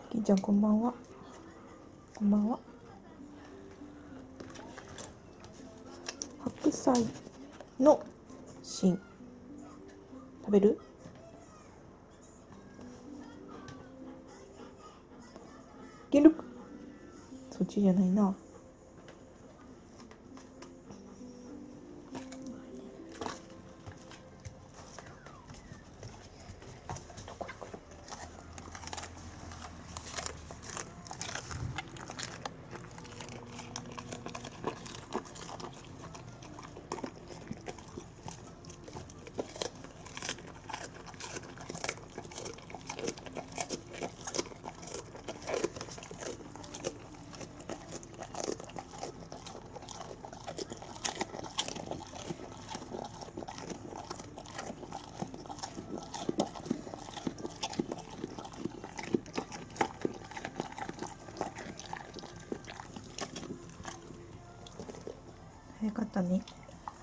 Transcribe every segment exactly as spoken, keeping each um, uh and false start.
きーちゃんこんばんは。こんばんは。白菜の芯食べる？いける？そっちじゃないな。早かったね。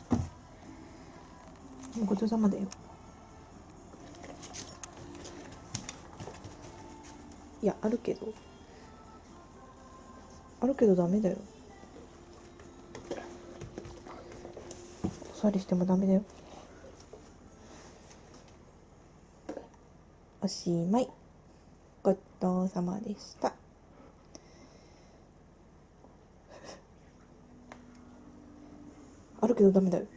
ごちそうさまだよ。いや、あるけどあるけどダメだよ。おさりしてもダメだよ。おしまい。ごちそうさまでした。あるけどダメだよ。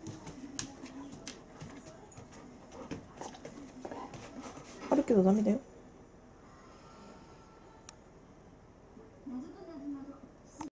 あるけどダメだよ。